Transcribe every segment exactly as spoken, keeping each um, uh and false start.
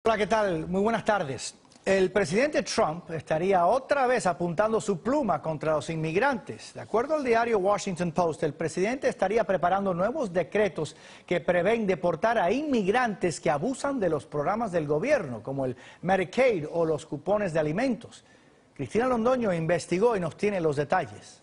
Hola, ¿qué tal? Muy buenas tardes. El presidente Trump estaría otra vez apuntando su pluma contra los inmigrantes. De acuerdo al diario Washington Post, el presidente estaría preparando nuevos decretos que prevén deportar a inmigrantes que abusan de los programas del gobierno, como el Medicaid o los cupones de alimentos. Cristina Londoño investigó y nos tiene los detalles.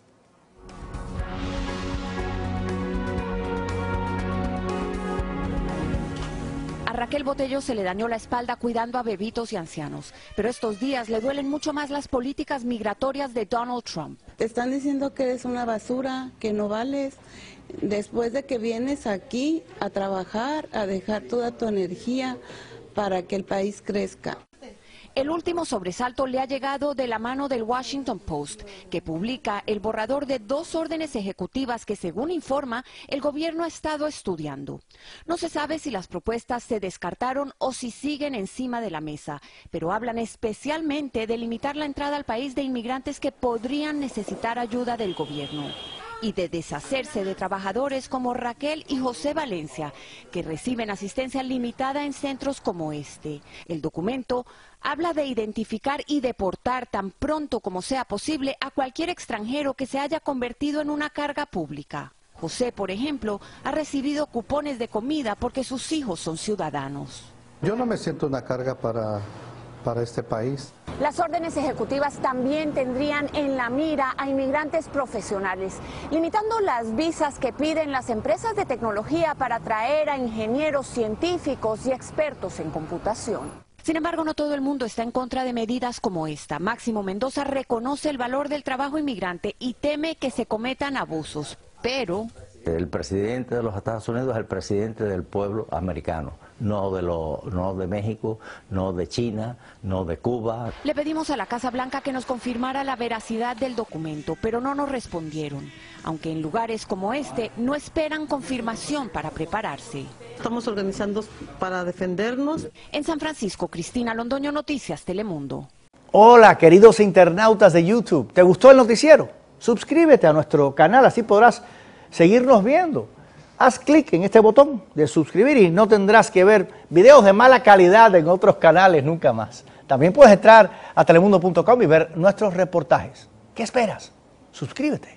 A Raquel Botello se le dañó la espalda cuidando a bebitos y ancianos, pero estos días le duelen mucho más las políticas migratorias de Donald Trump. Te están diciendo que eres una basura, que no vales, después de que vienes aquí a trabajar, a dejar toda tu energía para que el país crezca. El último sobresalto le ha llegado de la mano del Washington Post, que publica el borrador de dos órdenes ejecutivas que, según informa, el gobierno ha estado estudiando. No se sabe si las propuestas se descartaron o si siguen encima de la mesa, pero hablan especialmente de limitar la entrada al país de inmigrantes que podrían necesitar ayuda del gobierno y de deshacerse de trabajadores como Raquel y José Valencia, que reciben asistencia limitada en centros como este. El documento habla de identificar y deportar tan pronto como sea posible a cualquier extranjero que se haya convertido en una carga pública. José, por ejemplo, ha recibido cupones de comida porque sus hijos son ciudadanos. Yo no me siento una carga para, para este país. Las órdenes ejecutivas también tendrían en la mira a inmigrantes profesionales, limitando las visas que piden las empresas de tecnología para atraer a ingenieros científicos y expertos en computación. Sin embargo, no todo el mundo está en contra de medidas como esta. Máximo Mendoza reconoce el valor del trabajo inmigrante y teme que se cometan abusos, pero... El presidente de los Estados Unidos es el presidente del pueblo americano, no de, lo, no de México, no de China, no de Cuba. Le pedimos a la Casa Blanca que nos confirmara la veracidad del documento, pero no nos respondieron, aunque en lugares como este no esperan confirmación para prepararse. Estamos organizando para defendernos. En San Francisco, Cristina Londoño, Noticias Telemundo. Hola, queridos internautas de YouTube. ¿Te gustó el noticiero? Suscríbete a nuestro canal, así podrás seguirnos viendo. Haz clic en este botón de suscribir y no tendrás que ver videos de mala calidad en otros canales nunca más. También puedes entrar a telemundo punto com y ver nuestros reportajes. ¿Qué esperas? Suscríbete.